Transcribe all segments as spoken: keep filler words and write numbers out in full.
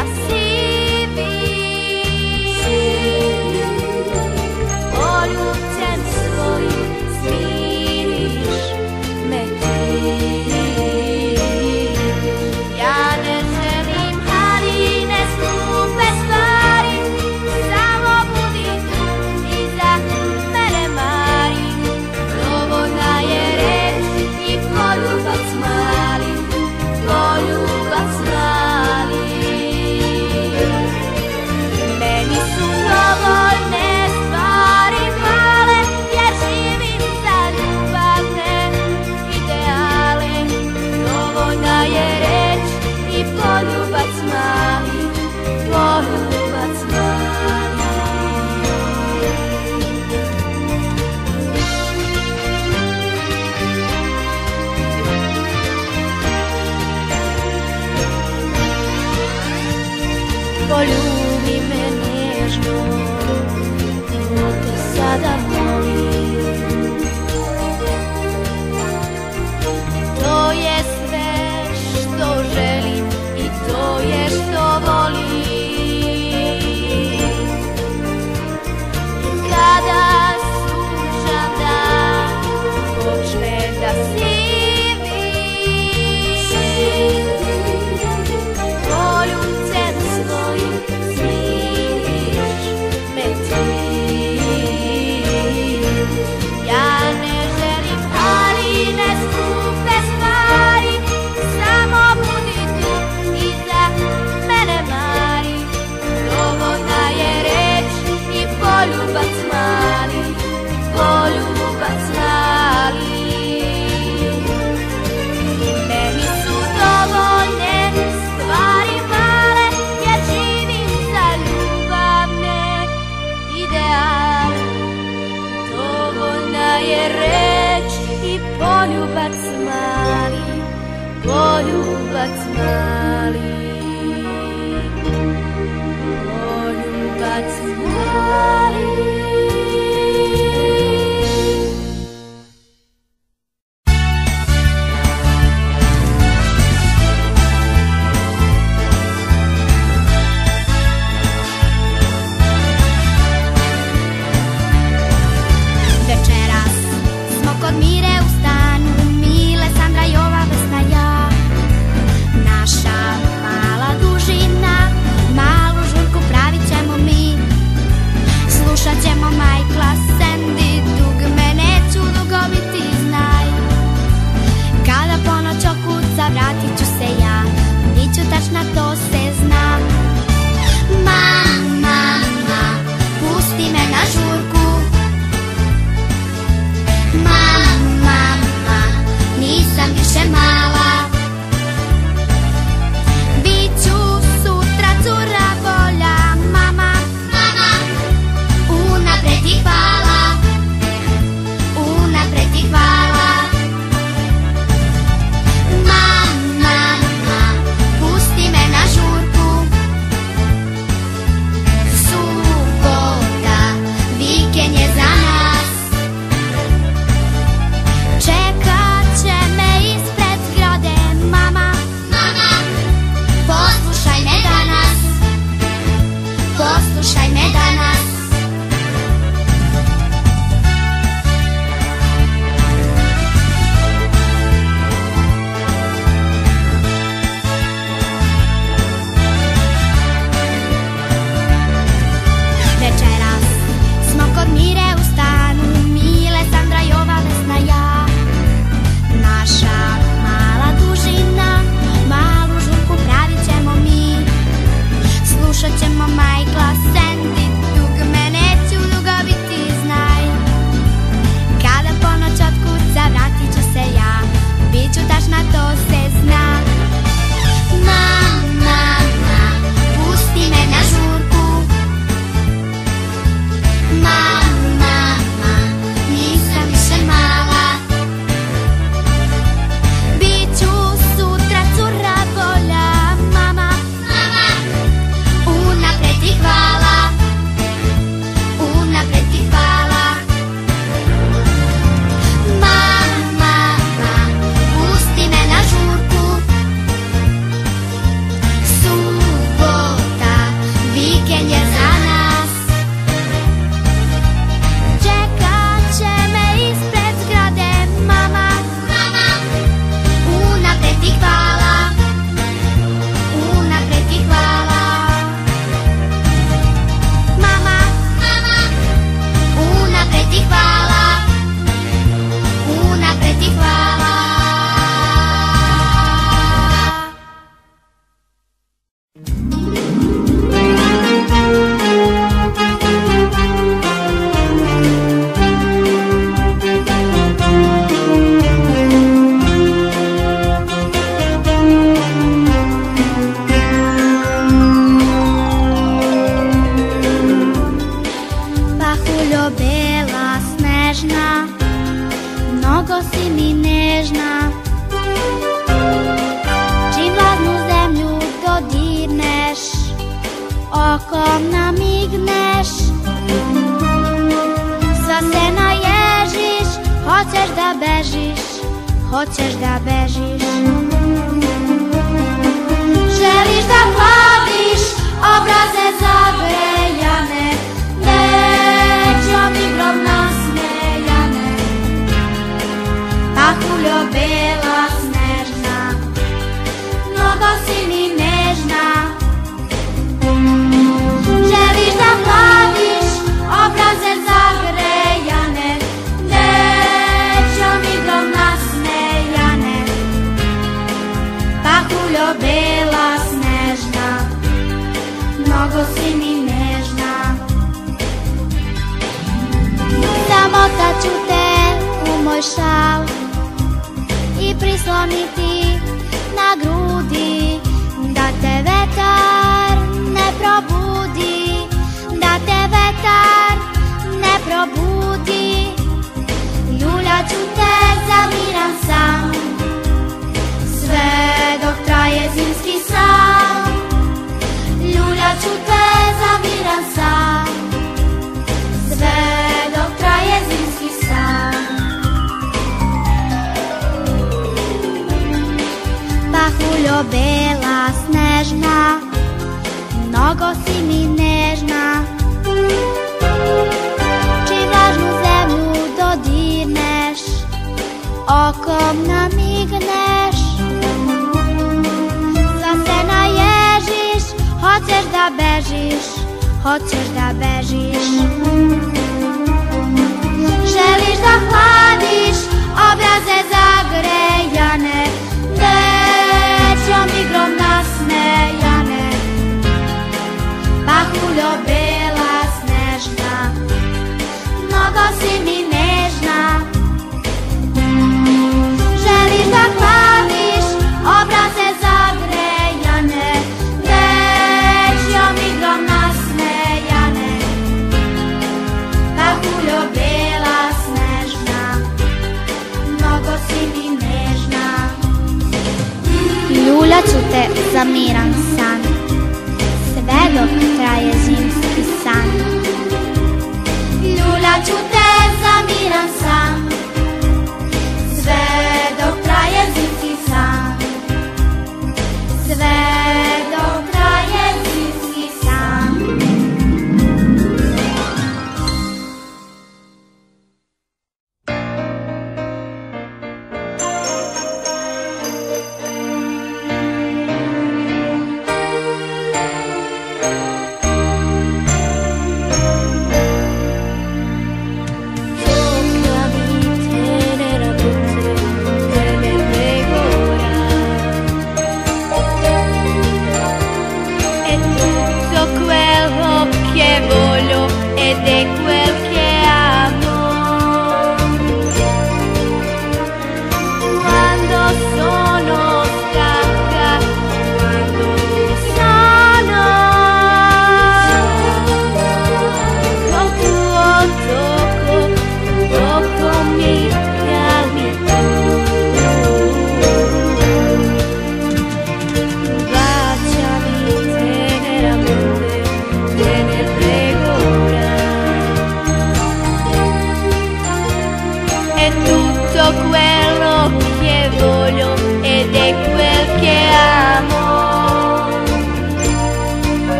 da si vi, poljubcem svojim smiriš me ti. Ja ne želim haline skupe stvari, samo budi tu i za mene mari. Dovoljna je reč i poljubac mali, poljubac mali. Meni su dovoljne stvari male, jer živim za ljubavne ideale. Dovoljna je reč i poljubac mali, poljubac mali. Poljubi me nježno, to te sada molim. To je sve što želim i to je što volim. Kada sunčan dan počne da sivi, poljubcem svojim smiriš me ti. Ja ne želim haline skupe stvari, samo budi tu i za mene mari. Dovoljna je reč i poljubac mali, poljubac mali. Meni su dovoljne stvari male, jer živim za ljubavne ideale. Dovoljna je reč i poljubac mali, poljubac mali, poljubac mali. Večeras smo kod Mire u stanu, Mile, Sandra, Jova, Vesna, ja. Naša okom namigneš, sva se naježiš, hoćeš da bežiš, hoćeš da bežiš. Želiš da hladiš obraze zagrejane, većom igrom nasmejane, pahuljo bela snežna, mnogo si mi nežna. Želiš da hladiš obraze zagrejane, većom igrom nasmejane, pahuljo bela snežna, mnogo si mi nežna. Zamotat ću te u moj šal i prisloniti na grudi, da te vetar ne probudi, da te vetar ne probudi. Ljuljaću te za miran san, sve dok traje zimski san. Ljuljaću te za miran san, sve dok traje zimski san. Pahuljo bela snežna, mnogo si mi nežna. Čim vlažnu zemlju dodirneš, okom namigneš, sva se naježiš, hoćeš da bežiš, hoćeš da bežiš. Želiš da hladiš obraze zagrejane, većom igrom nasmejane, pahuljo bela snežna, mnogo si mi nežna. Želiš da hladiš obraze zagrejane, većom igrom nasmejane, pahuljo bela snežna, mnogo si mi nežna. Ljuljaću te za miran san, sve dok traje zimski san. Ljuljaću te za miran san, sve dok traje zimski san, sve dok traje zimski san.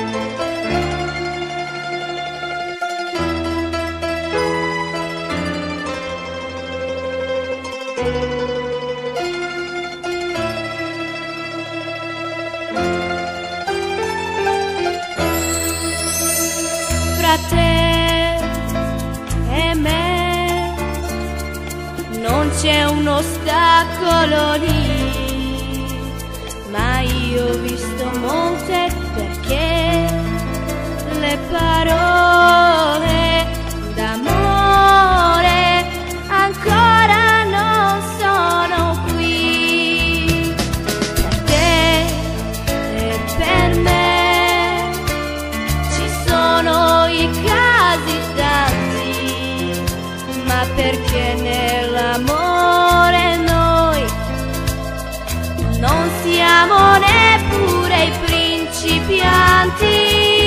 Fra te e me non c'è un ostacolo lì, ma io ho visto molte, perché le parole d'amore ancora non sono qui. Per te e per me ci sono i casi tanti, ma perché nell'amore noi non siamo neppure i principianti.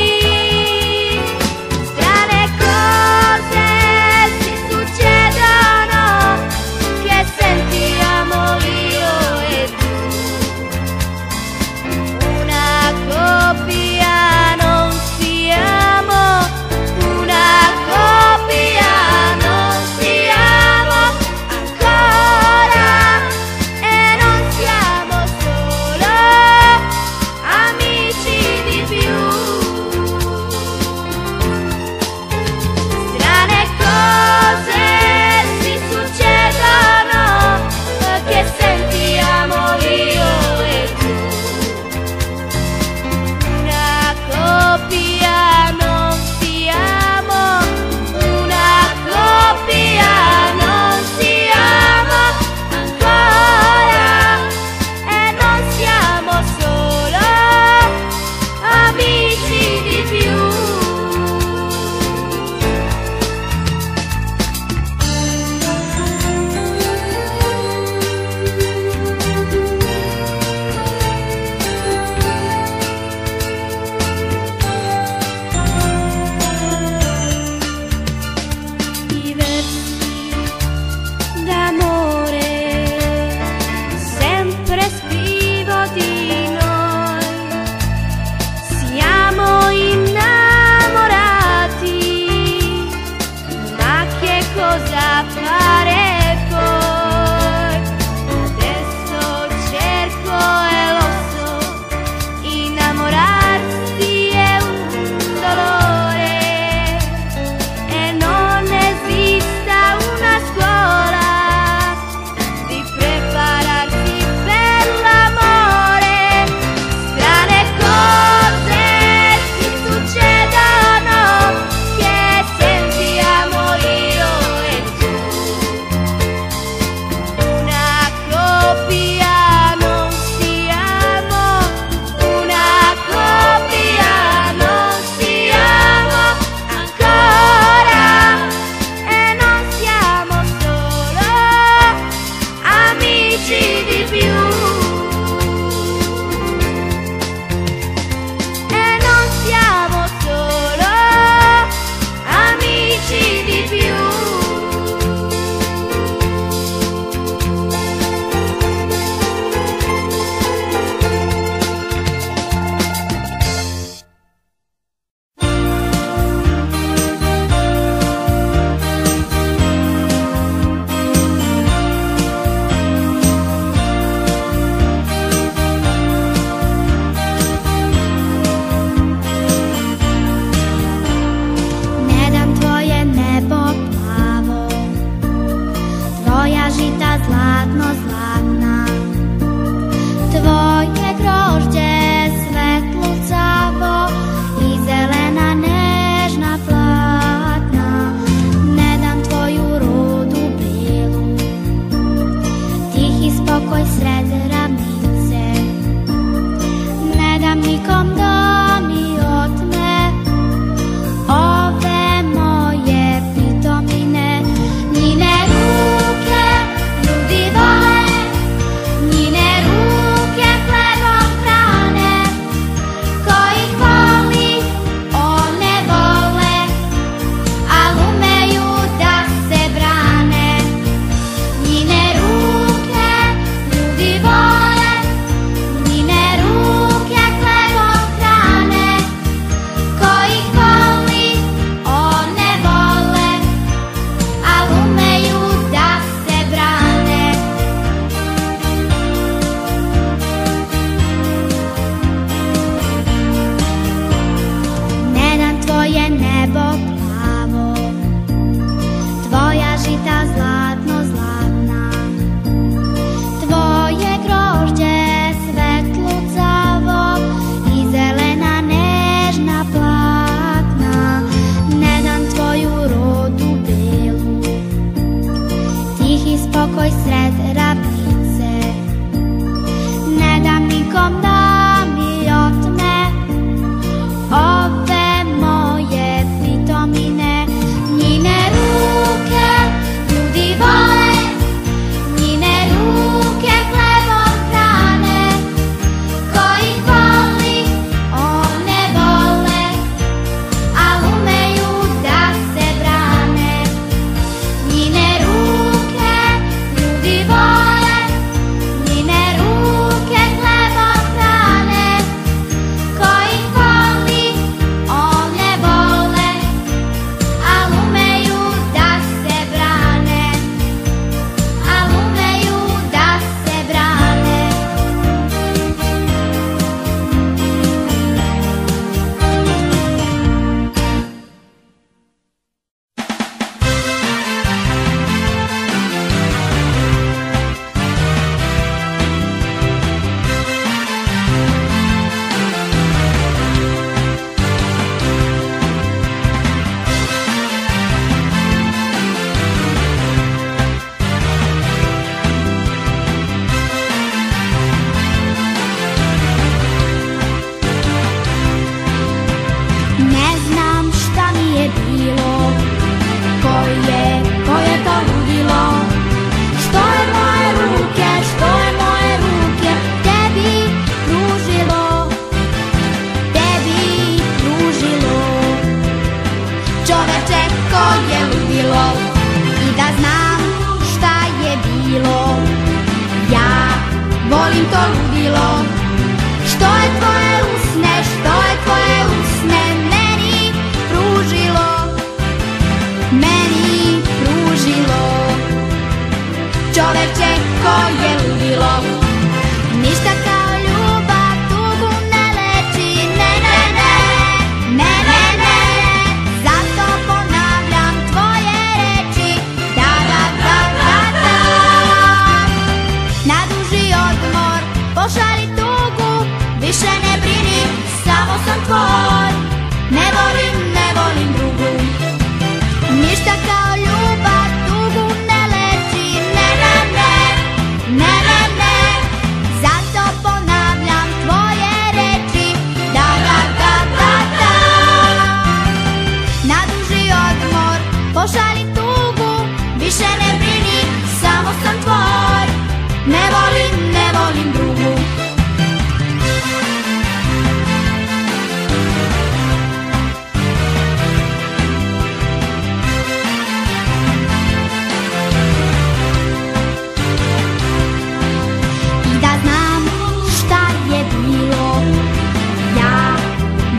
Strane cose si succedono, che sentiamo io e tu. Una coppia non siamo, una coppia non siamo ancora, e non siamo solo amici di più. Strane cose si succedono, che sentiamo io e tu. Una coppia non siamo, una coppia non siamo ancora, e non siamo solo amici di più. Diversi d'amore, sempre scrivo di noi. Siamo innamorati, ma che cosa fare poi? Adesso cerco e lo so, innamorarsi è un dolore, e non esista una scuola di prepararsi per l'amore. Strane cose si succedono, che sentiamo io e tu. Una coppia non siamo, una coppia non siamo ancora, e non siamo solo amici di più. E non siamo solo amici di più. Ne dam tvoje nebo plavo, tvoja žita zlatno zlatna, tvoje grožđe svetlucavo i zelena nežna platna. Ne dam tvoju rudu brilu, tihi spokoj sred ravnice. Ne dam nikom da mi otme ove moje pitomine. Njine ruke ljudi vole, njine ruke hlebom hrane. Ko ih voli, one vole, al umeju da se brane. Njine ruke ljudi vole, njine ruke hlebom hrane.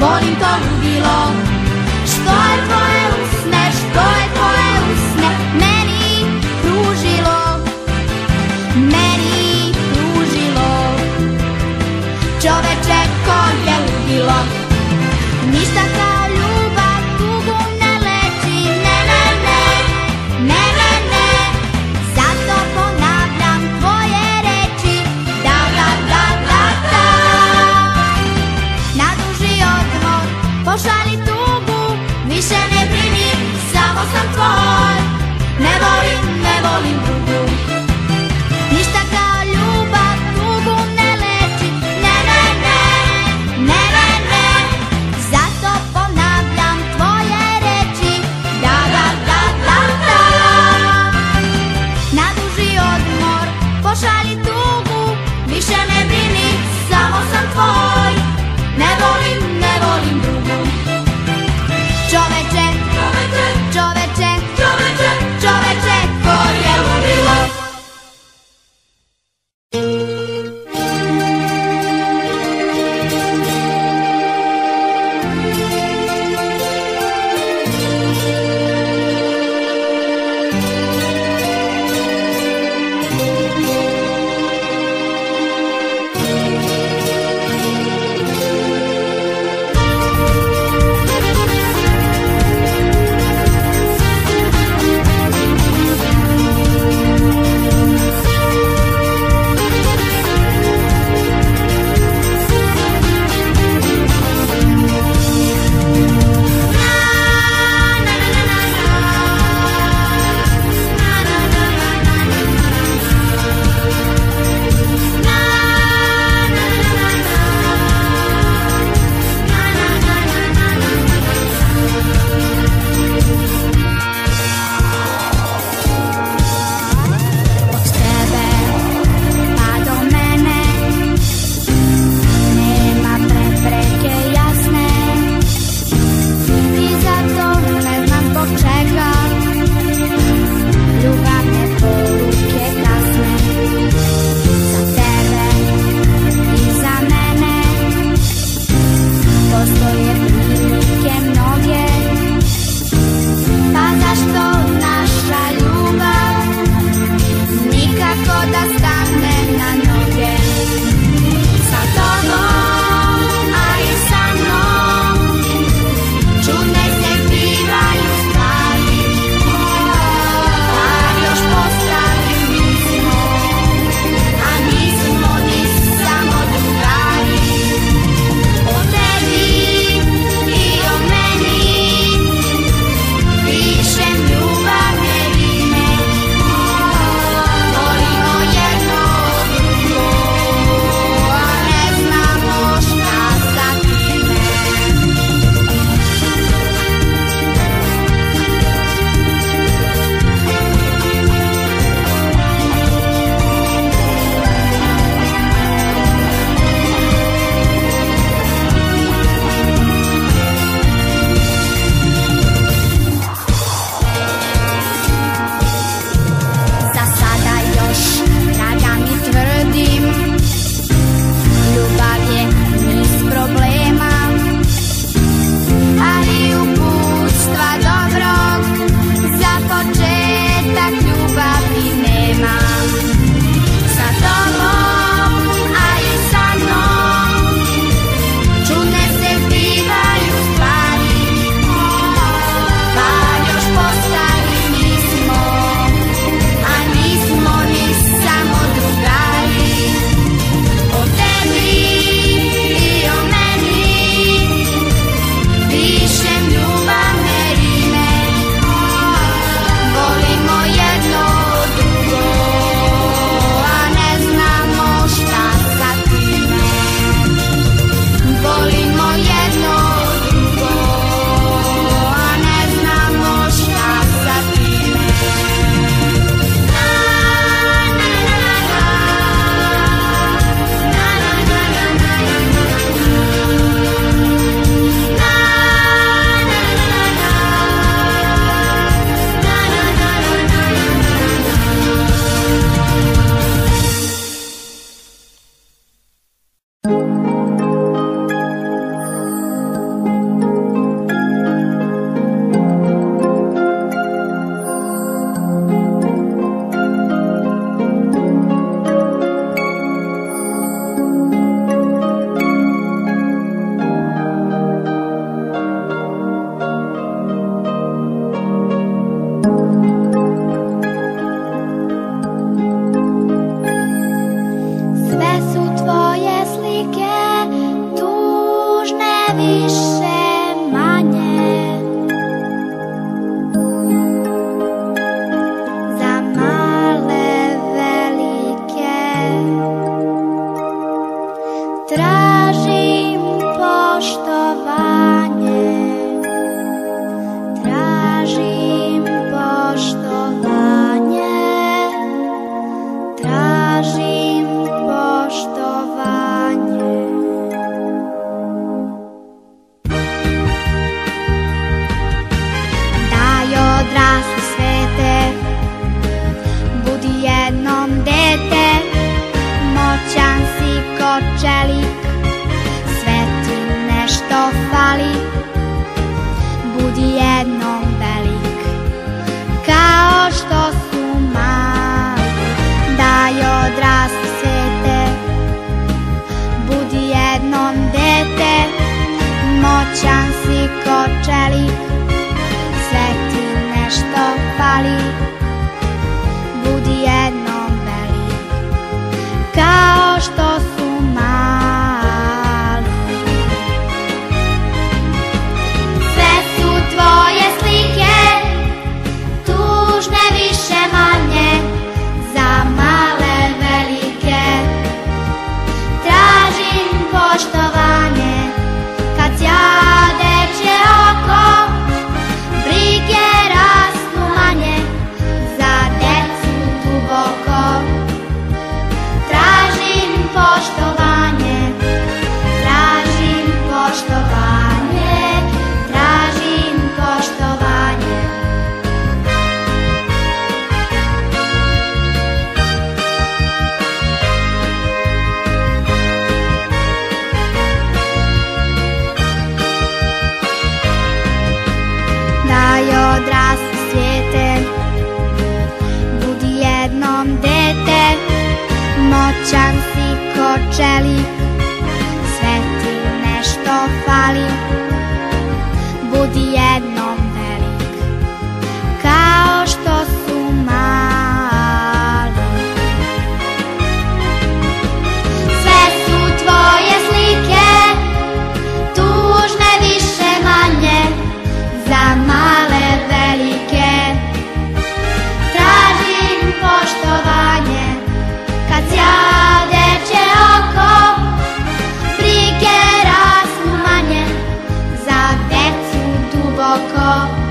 volim to ludilo. Što je tvoje usne, što je tvoje usne meni pružilo, meni pružilo. Čoveče, ko je ludilo? Ništa kao ljubav tugu ne leči, ne, ne, ne, ne, ne, ne. Zato ponavljam tvoje reči, da, da, da, da, da. Na duži odmor pošalji tugu, više ne brini, samo sam tvoj. Ne volim, ne volim drugu. Ništa kao ljubav tugu ne leči, ne, ne, ne, ne, ne, ne. Zato ponavljam tvoje reči, da, da, da, da, da. Na duži odmor pošalji tugu, više ne brini, samo sam tvoj. Ne volim, ne volim drugu. Čoveče, čoveče, čoveče, čoveče, čoveče, ko je ludilo? O tebi i o meni više manje, za male velike tražim poštovanje, tražim poštovanje, tražim poštovanje. Daj odrasli svete, budi jednom dete, moćan si ko čelik, sve ti nešto fali, budi jednom velik, kao što su mali. Daj odrasli svete, budi jednom dete, moćan si ko čelik, sve ti nešto fali, budi jednom velik, kao što su mali. Sve su tvoje slike, tužne više manje, za male velike tražim poštovanje. Kad sjadeće oko, brige rastu manje, za decu duboko tražim poštovanje, tražim poštovanje, tražim poštovanje. Daj odrasli svijete, budi jednom dete, moćan si ko čelik, sve ti nešto fali, budi jednom velik, kao što su mali. Sve su tvoje slike, tužne više manje, za male velike tražim poštovanje. Kad sjadeće oko, brige rastu manje, za decu duboko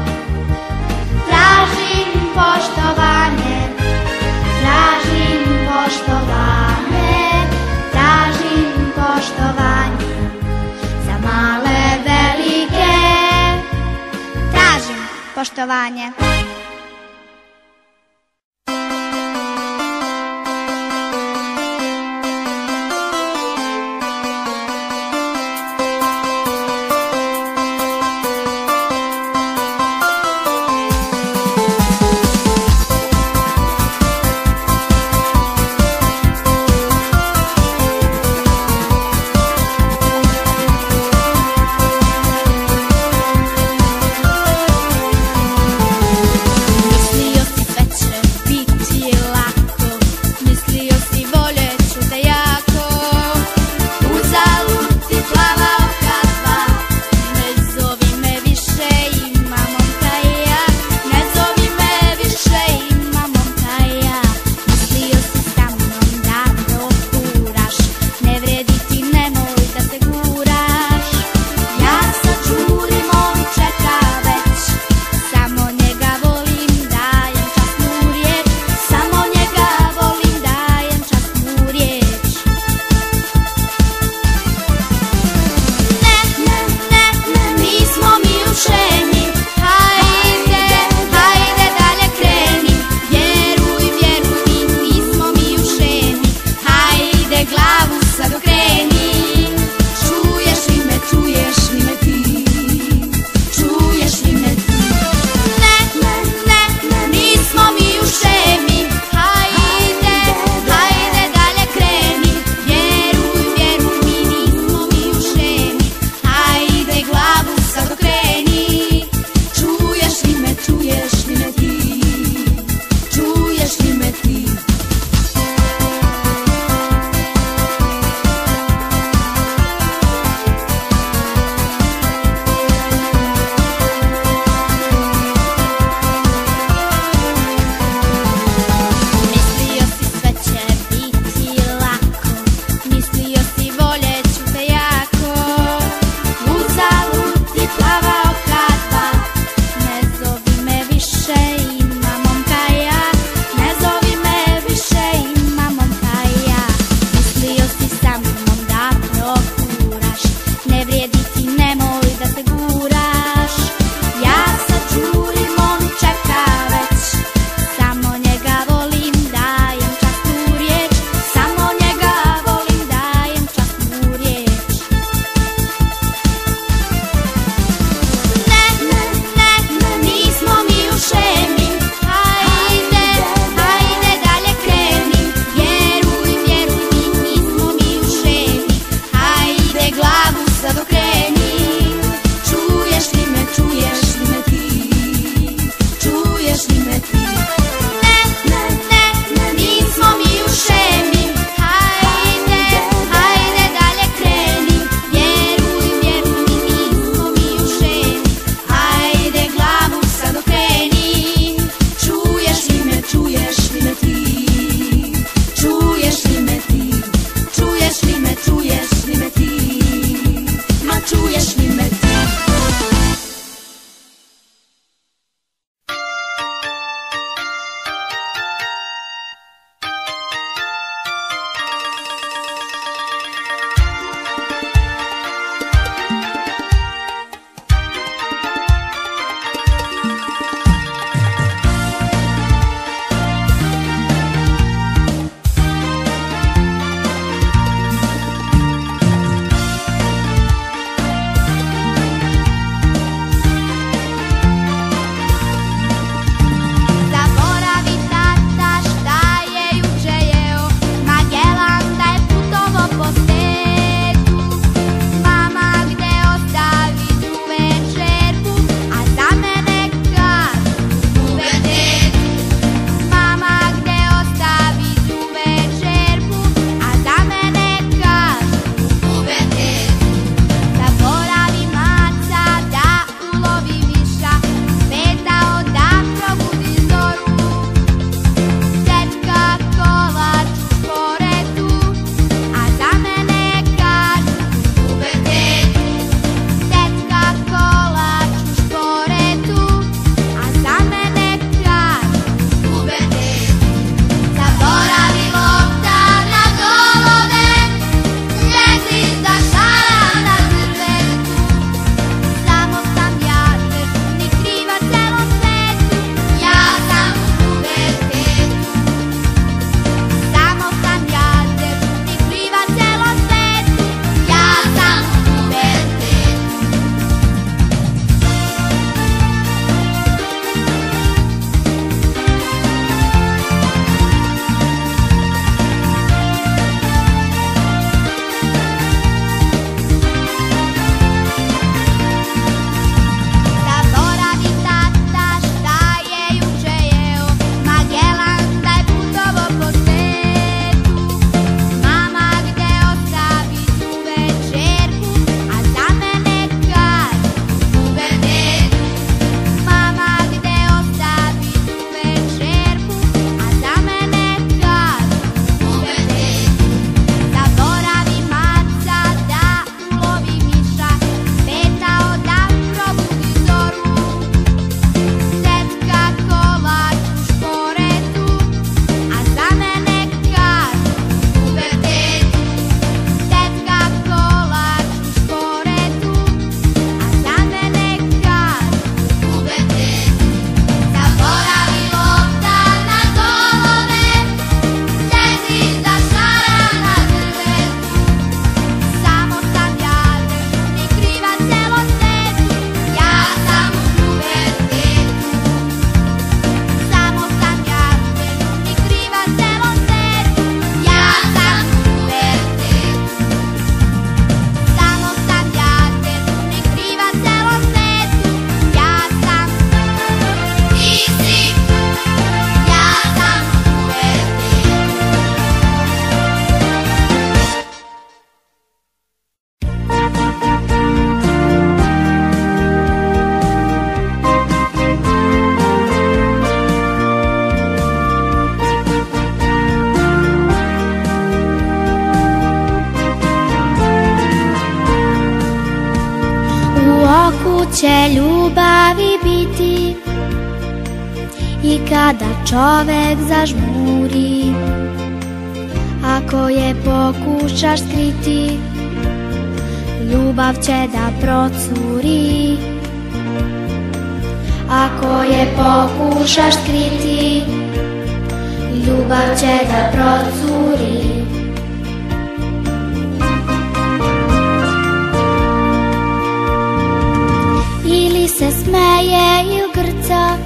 tražim poštovanje, tražim poštovanje, tražim poštovanje. Za male velike tražim poštovanje. ubiješ li me ti? će ljubavi biti i kada čovek zažmuri, ako je pokušaš skriti, ljubav će da procuri. Ako je pokušaš skriti, ljubav će da procuri. Ili se smeje ili grca,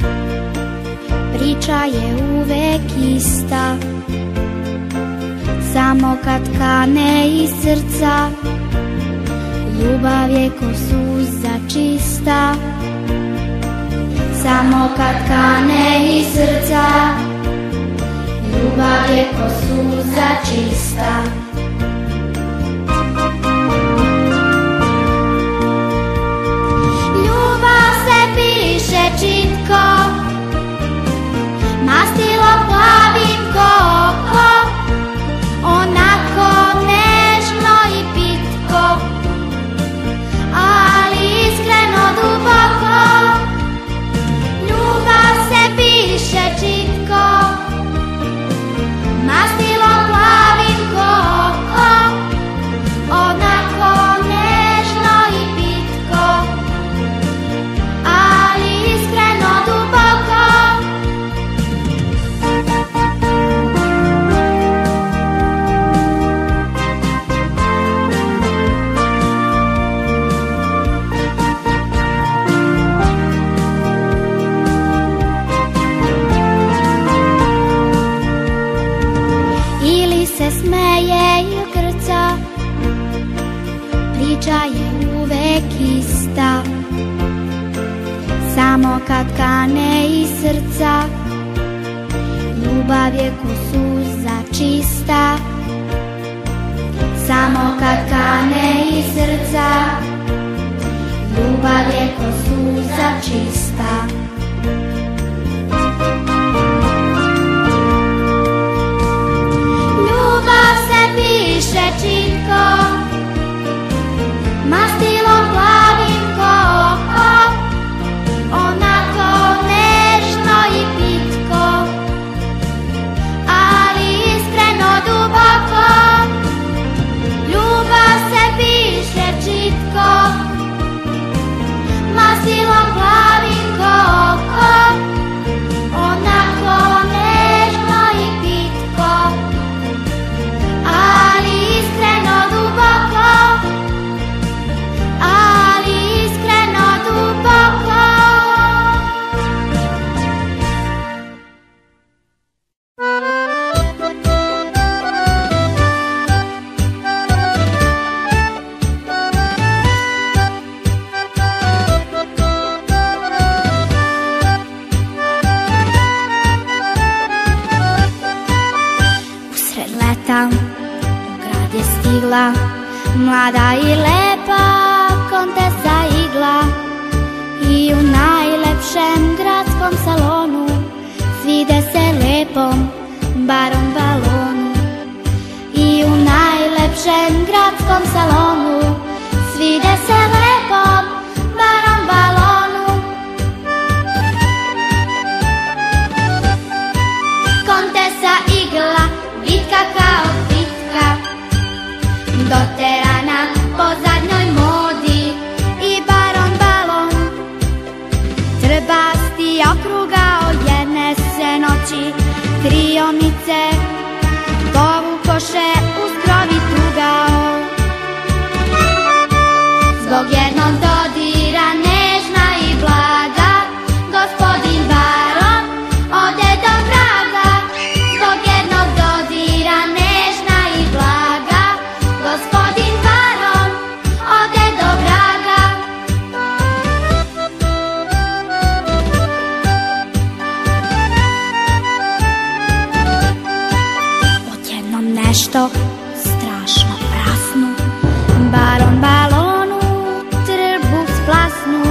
priča je uvek ista, samo kad kane iz srca, ljubav je ko suza čista. Samo kad kane iz srca, ljubav je ko suza čista. Ljubav se piše čitko, mastilo plavim ko oko, onako nežno i pitko, nekista, samo kad kane iz srca, ljubav je ko suza čista. Samo kad kane iz srca, ljubav je ko suza čista. Ljubav se piše čitko, mastilom plavim ko oko, onako nežno i pitko, ali iskreno duboko. Ljubav se piše čitko, mastilom plavim ko oko, onako nežno i pitko, ali iskreno duboko, ali iskreno duboko. Usred leta u grad je stigla mlada i lepa kontesa igla, i u najlepšem gradskom salonu svide se lepom baron balonu. I u najlepšem gradskom salonu svide se lepom baron balonu. Kontesa igla, bitka kao bitka, doterana po zadnjoj modi, i baron balon trbasti okrugao. Jedne se noći krionice povukoše uz krovi tugao. Zbog jednog dodira nežna i blaga, gospodin baron ode do vraga. Zbog jednog dodira nežna i blaga, gospodin baron ode do vraga. Odjednom nešto strašno prasnu, baron balonu trbuh splasnu.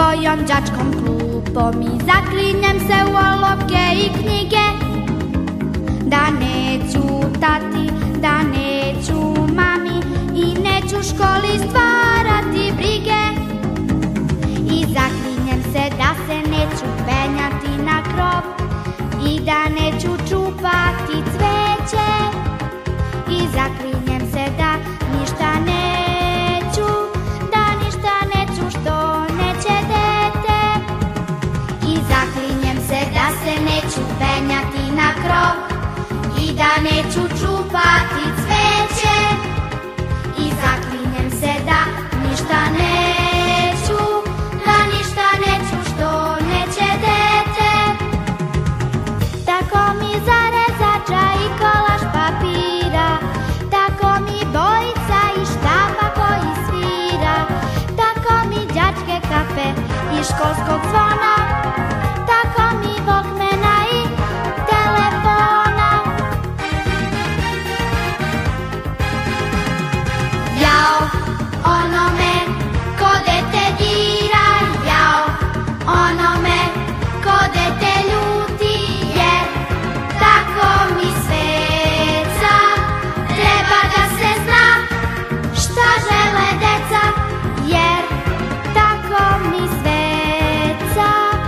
svojom đačkom klupom i zaklinjem se u olovke i knjige da neću tati, da neću mami i neću školi stvarati brige. I zaklinjem se da se neću penjati na krov i da neću čupati cveće. I zaklinjem se da ništa neću, da ništa neću što neće dete. I zaklinjem se da se neću penjati na krov i da neću čupati cveće. I zaklinjem se da ništa neću, da ništa neću što neće dete. Tako mi zarezača i kolaž papira, tako mi bojica i štapa koji svira, tako mi đačke kape i školskog zvona, tako mi volkmena i telefona. Jao onome ko dete dira, jao onome ko dete ljuti, jer tako mi sveca treba da se zna šta žele deca, jer tako mi sveca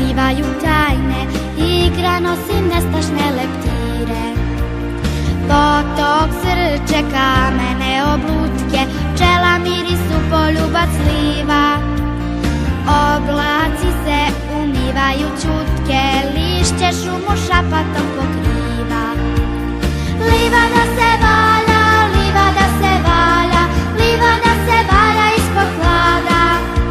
otkrivaju tajne, igra nosi nestašne leptire. Potok srče kamene oblutke, pčela mirisu poljubac liva. Oblaci se umivaju čutke, lišće šumu šapatom pokriva. Livada se valja, livada se valja, livada se valja ispod hlada.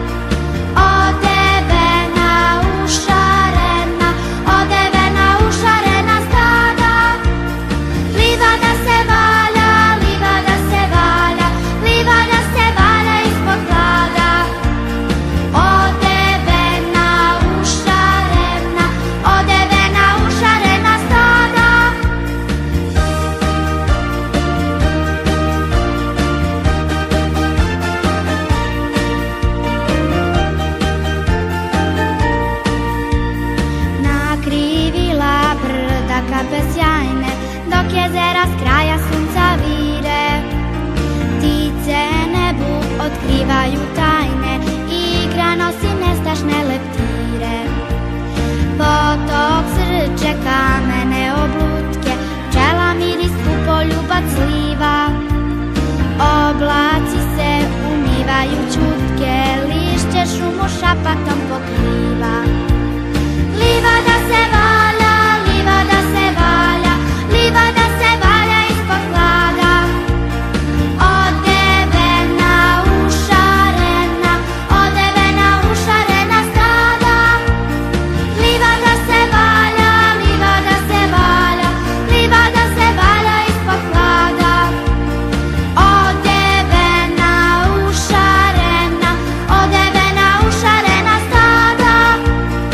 Odevena, ušarena, odevena, ušarena stada. Livada se valja, livada se valja, livada se valja ispod hlada. Odevena, ušarena, odevena, ušarena stada. Nakrivila brda kape sjajne, dok jezera s kraja sunca vire. Ptice nebu otkrivaju tajne, igra nosi nestašne leptire. Potok srče kamene oblutke, pčela mirisku poljubac liva. Oblaci se umivaju čutke, lišće šumu šapatom pokriva. Livada se valja, livada se valja, livada se valja ispod hlada. Odevena, ušarena, odevena, ušarena stada. Livada se valja, livada se valja, livada se valja ispod hlada. Odevena, ušarena, odevena, ušarena stada.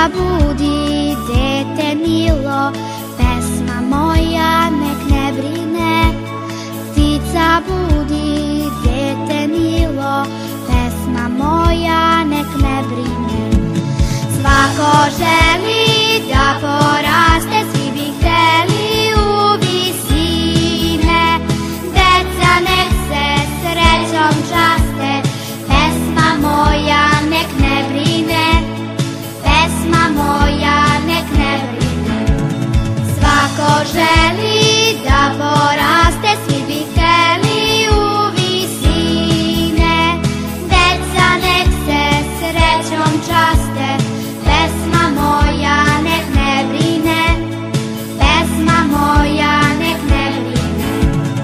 Ptica budi, dete milo, pesma moja nek ne brine. Ptica budi, dete milo, pesma moja nek ne brine. Svako želi da poraste, svi bi hteli u visine. Deca nek se srećom časte, pesma moja nek ne brine. Pesma moja nek ne brine. Svako želi da poraste, svi bi hteli u visine. Deca nek se srećom časte, pesma moja nek ne brine. Pesma moja nek ne brine.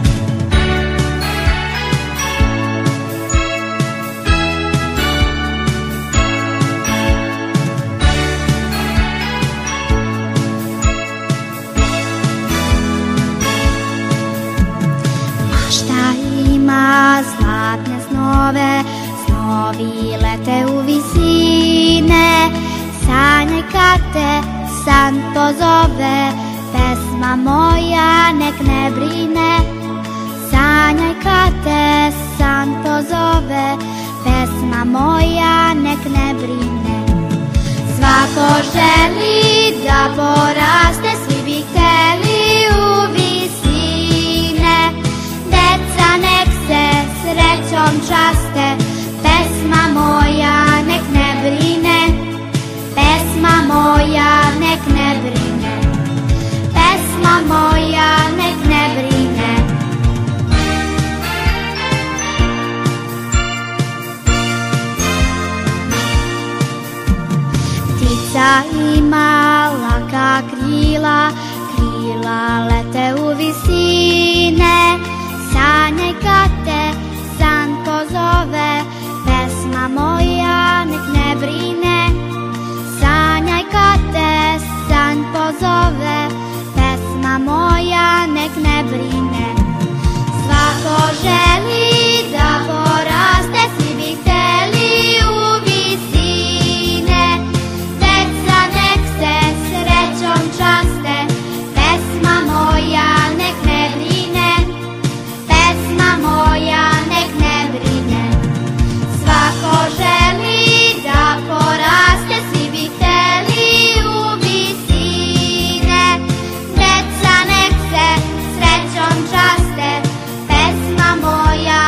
Mašta ima zlatne snove, snovi lete u visine. Sanjaj kad te san pozove, pesma moja nek ne brine. Sanjaj kad te san pozove, pesma moja nek ne brine. Svako želi da poraste, svi bi hteli u visine. Deca nek se srećom časte, pesma moja nek ne brine. Pesma moja nek ne brine. Pesma moja nek ne brine. Ptica ima laka krila, krila lete u visine. Sanjaj kad te san pozove, pesma moja nek ne brine. Sanjaj kad te san pozove, pesma moja nek ne brine. Svako želi da poraste, svi bi hteli u visine. Deca nek se srećom časte, pesma moja nek ne brine. Pesma moja nek ne brine. Svako želi da poraste, svi bi hteli u visine. Deca nek se srećom časte, pesma moja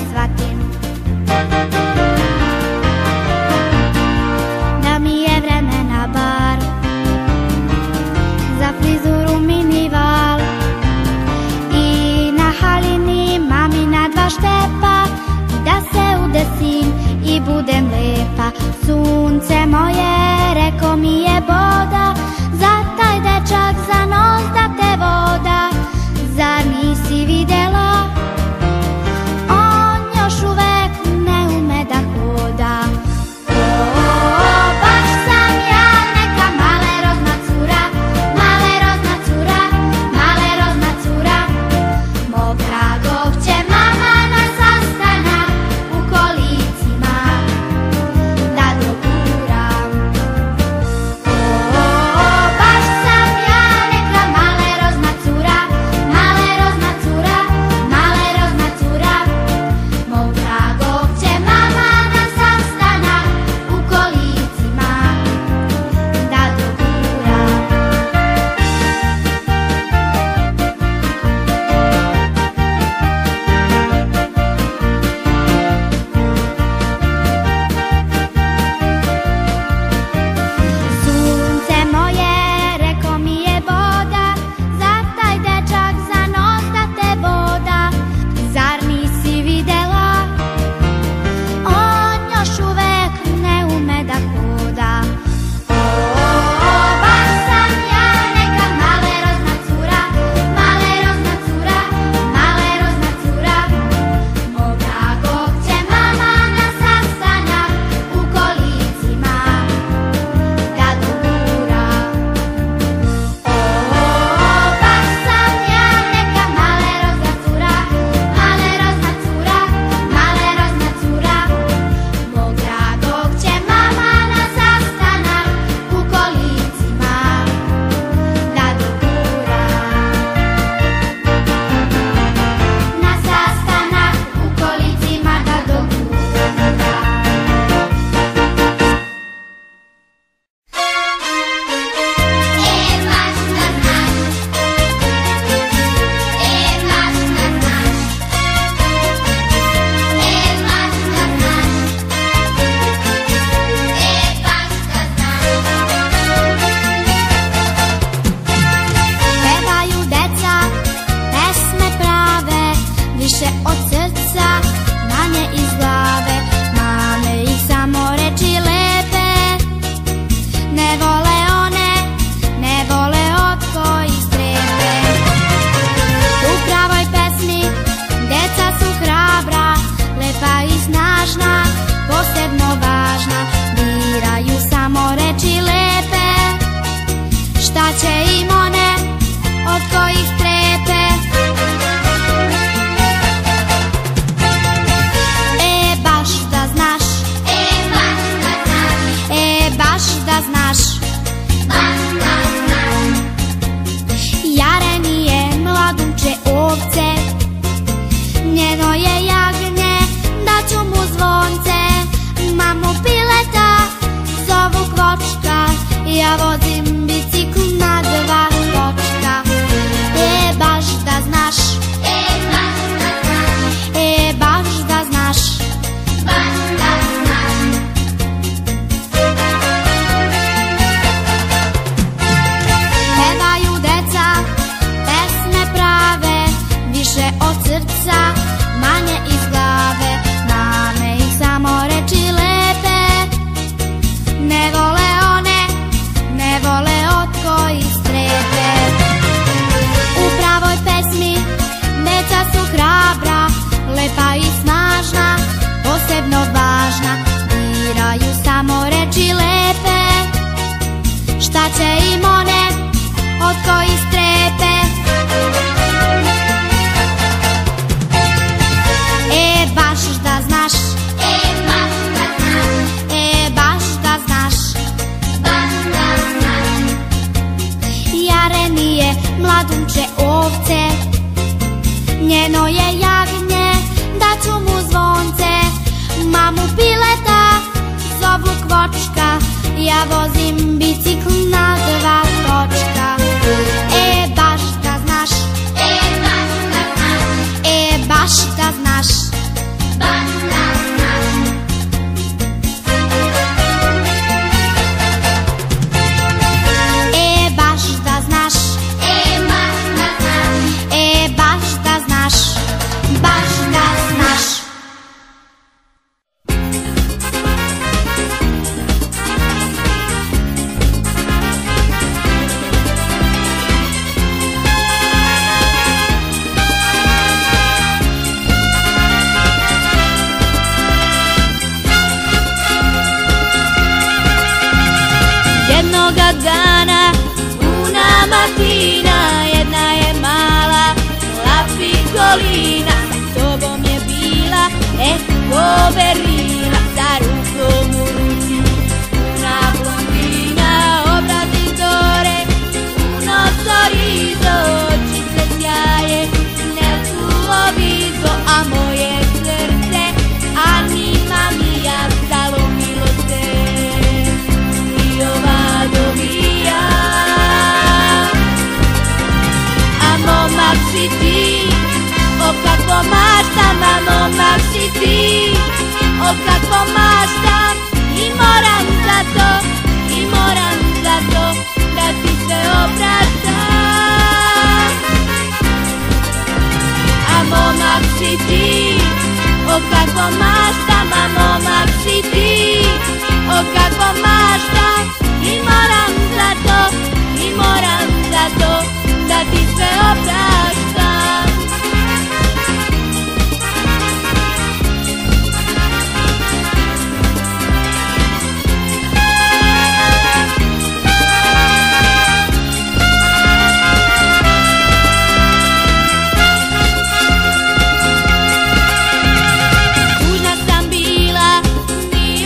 shvatim da mi je vremena bar za frizuru minival i na halini mamina dva štepa, da se udesim i budem lepa. Sunce moje, reko mi je boda, za taj dečak za nos da te voda. Zar nisi videla, on još jednoga dana, una mattina, jedna je mala, la piccolina, s tobom je bila, e poverila, sa rukom u ruci. Una blondina, obrazi zore, uno sorriso, oči se sjaje, nel tuo viso, a moje srce, anima mia, zalomilo se. Io vado via, a momak si ti, o kako maštam, a momak si ti, o kako maštam, i moram zato, i moram zato, da ti se opraštam. A momak si ti, o kako maštam, a momak si ti, o kako maštam, i moram zato, i moram zato, da ti se opraštam. Tužna sam bila, nije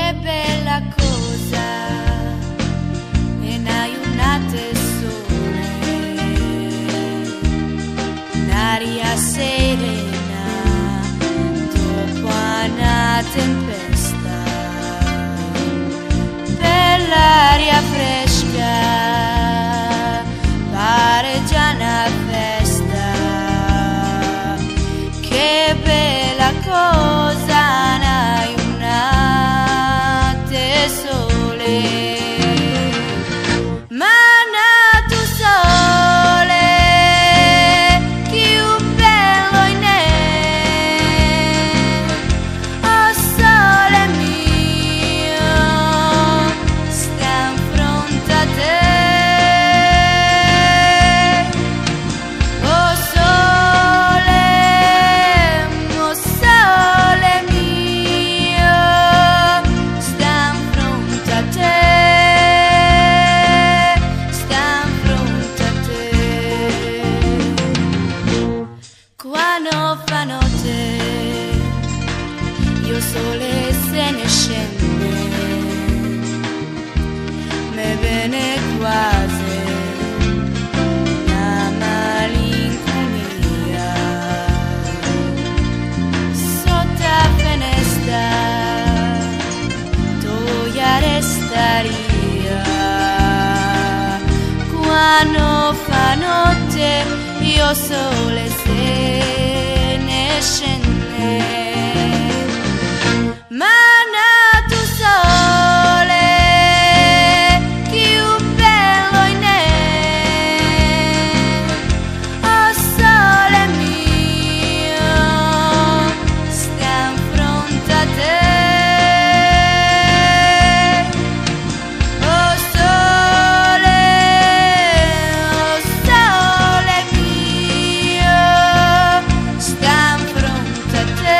che bella cosa è un'aiunate sole, un'aria serena dopo una tempesta, per l'aria fresca pare già una festa. Che bella cosa un'aiunate sole. Sole se ne scende, me viene quasi una malinconia sotto la finestra, tu ya restaria quando fa notte, io sole se ne scende. Mana tu sole, più bello in me, oh sole mio, sta in fronte a te, oh sole, oh sole mio, sta in fronte a te.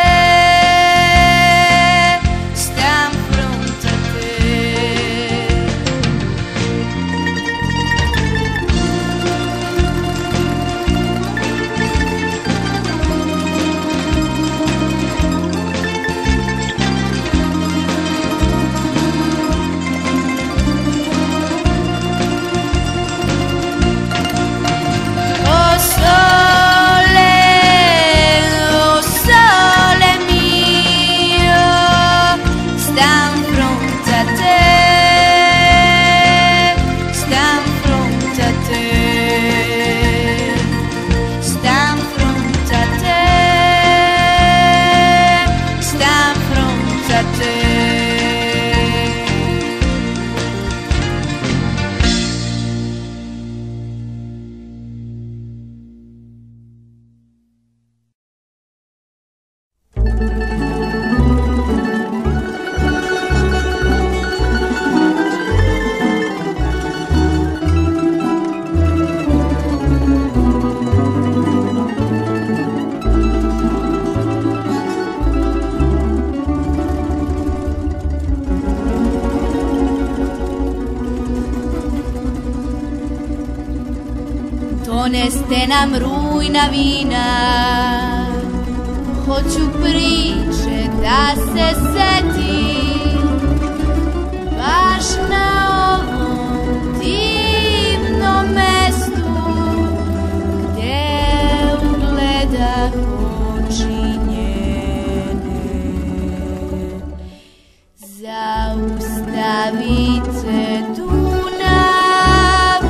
Neste nam rujna vina, hoću priče da se setim, baš na ovom divnom mestu, gdje ugledah oči njene. Zaustavite Dunav,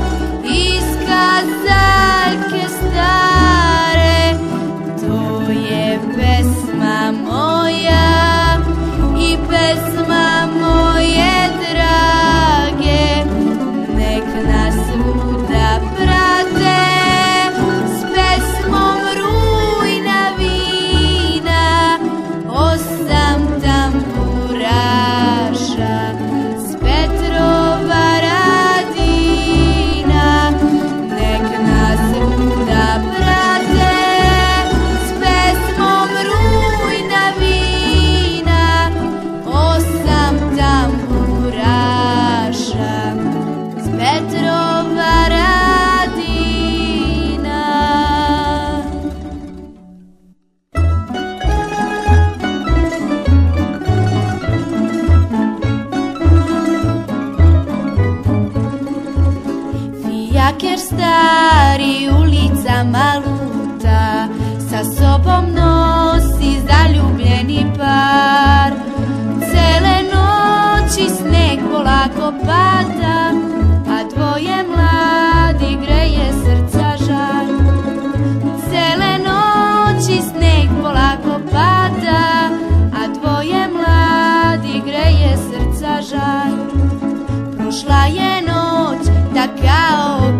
iskazaljke stare, to je pesma moja i pesma moje drage, nek nas svuda prate s pesmom rujna vina, osam tamburaša s pet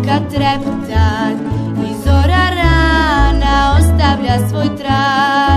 kad trepta i zora rana ostavlja svoj trag.